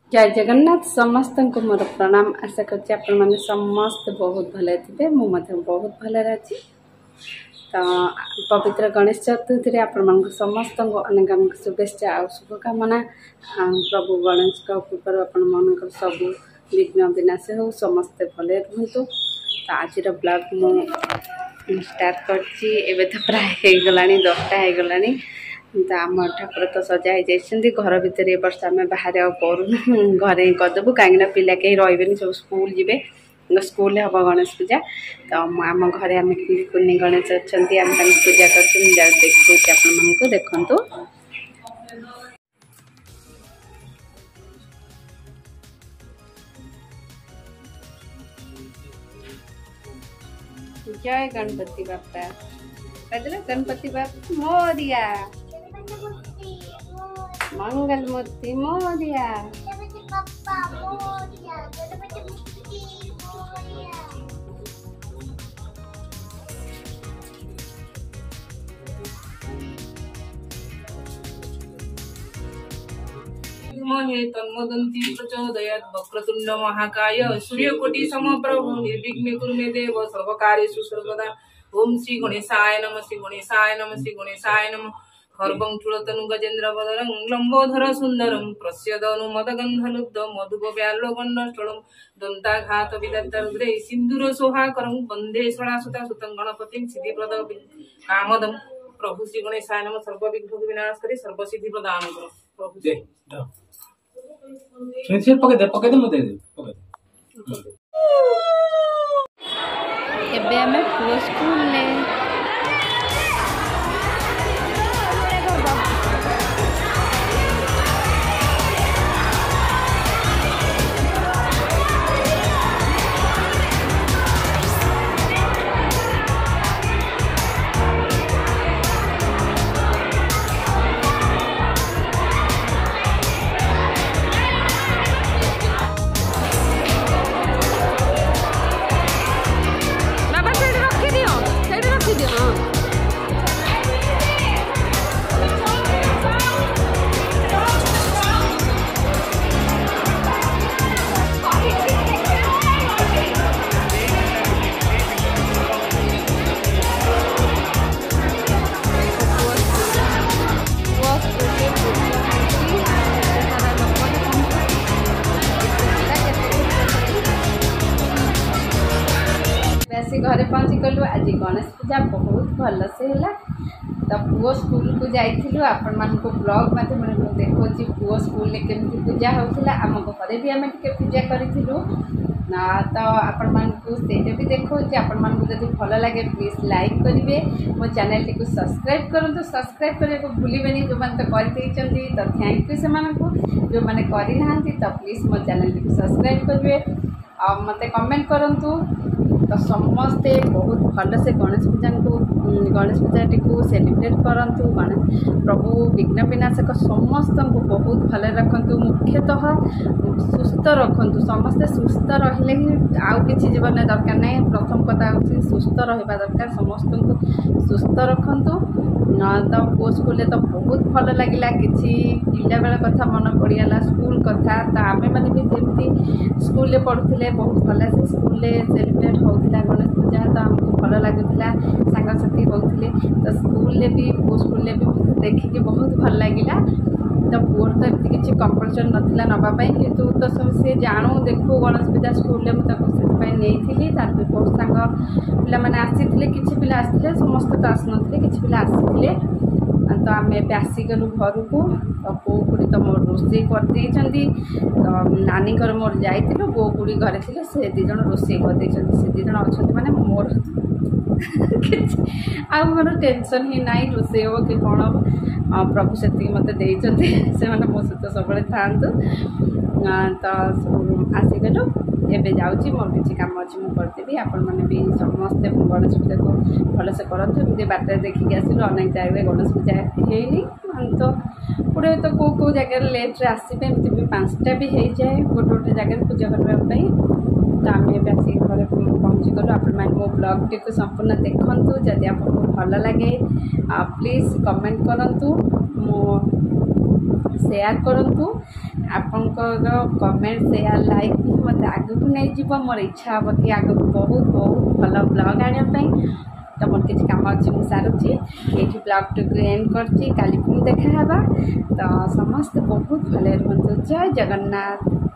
जय जगन्नाथ समस्त को मोर प्रणाम। आशा करছি आपण माने समस्त बहुत भले थे मु बहुत भले अच्छी। तो पवित्र गणेश चतुर्थी आपण मान समस्त को अनेक अनेक शुभेच्छा और शुभकामना। प्रभु गणेश कृपा आपण मान सब विघ्न विनाश हो समस्ते भले रुहतु। तो आज ब्लॉग मु स्टार्ट करछि एबे तो प्राय हो गला 10टा हो गला। तो आम ठाकुर तो सजा हो जाती घर भितर ए वर्ष आम बाहर करूँ घरे करदेबू कहीं पिला कहीं रही सब स्कूल जी स्कूल हम गणेश पूजा। तो आम घर आम कुनी गणेश अच्छा आम पूजा कर देखो देखु। जय गणपति बापा गणपति बापा मोरिया मंगल मूर्ति मोरिया। हे तन्मोदन्ति प्रचोदयात् वक्रतुण्ड महाकाय सूर्यकोटि समप्रभ निर्विघ्ने कुरु मे देव सर्वकार्येषु सर्वदा। ओम श्री गणेशाय नमः श्री गणेशाय नमः श्री गणेशाय नमः। खर्वं चूड़तनु गजेन्द्र वदनं लंबोधर सुंदरं प्रस्यदनु मदगंधलुब्ध मधुपव्यालोकण्डस्थलं दन्ताघात विदत्तरुद्रे सिन्दूर सोहाकरं वन्दे षडासुता सुतं गणपतिं सिद्धिप्रद कामदं। प्रभु श्री गणेशाय नमः सर्वविघ्न विनाशकारी सर्वसिद्धि प्रदान करो। प्रभु जय पके दे मते एबे हमें पुओ स्कूल ले घरे पहुँची गलु। आज गणेश पूजा बहुत भल से है। तो पुओ स्कूल को जाइलु आपण मान ब्लॉग माध्यम देखो पुओ स्कूल में केमती पूजा होता आम घरे भी आम टे पूजा करूँ ना। तो आपण मानू से भी देखो आपण मानू जब भल लगे प्लीज लाइक करेंगे मो चैनल टी सब्सक्राइब करूँ। सब्सक्राइब करने को भूलें जो मैंने तो करते तो थैंक यू से जो मैंने करना तो प्लीज मो चैनल टी सब्सक्राइब करेंगे और मत कमेंट करूँ। तो समस्ते बहुत भल से गणेश पूजा को सेलिब्रेट करंतु। प्रभु विघ्न विनाशक समस्त को बहुत भल रखु मुख्यतः सुस्थ रखु समस्ते सुस्थ रहिले ही आउ किसी जीवन दरकार नहीं। प्रथम कथा हूँ सुस्थ रहा दरकार समस्त को सुस्थ रखु। तो पुओ स्कूल तो बहुत भल लगे कि पिला बेला कथा मन पड़गला स्कूल कथा। तो आम मैंने भी जमी स्कूल पढ़ुले बहुत भल से स्कूल सेलिब्रेट होता गणेश पूजा। तो आमको भल लगुला सांगसाथी होते तो स्कूल भी पुओ स्कूल भी देखिए बहुत भल लगे। तो पुओर तो एमती किसी कंपलसन नाला नापी कितु तो सी जानू देखू गणेश पूजा स्कूल में मुझे नहीं तार भी बहुत सांग पिला मैंने आसी किसी पिला आसते समस्त तो आसन किसी पिला आसी। तो आम ए आसीगलु घर को। तो बो बुढ़ी तो मोर रोसे करदे तो नानी घर मोर जाइलु बो बुढ़ी घरे थे से दिज रोसे करदे से दिज अच्छा माने मोर आ मोर टेंशन ही नाई रोसे हो कि कौन प्रभु से मत से मो सहित सब था। तो आसीगलु एबे जाऊँगी मोर किसी काम अच्छी मुझे करदेवी आपण मैंने भी समस्ते गणेश पूजा को भल से करते। बाट देखिए आसिलु अनेक जगह गणेश पूजा है तो पूरे तो कौ जगह लेट्रे आसपे एमती भी 5टा भी हो जाए गोटे गोटे जगह पूजा करने। तो आम एवं आसिक घर पहुँची गलु। आपण मैंने मो ब्लॉग टी को संपूर्ण देखूँ जदि आपको भल लगे प्लीज कमेंट करूँ। मो सेयार करतु आपंकर कमेंट सेयार लाइक मत आगे को नहीं जीव मोर इच्छा हम कि आगे बहुत बहुत भल ब्लॉग आने तो मोर किसी काम अच्छे मुझे सारूँ ये ब्लॉग टू एंड कर काली पुणी देखा तो समस्त बहुत भले रुहतु। जय जगन्नाथ।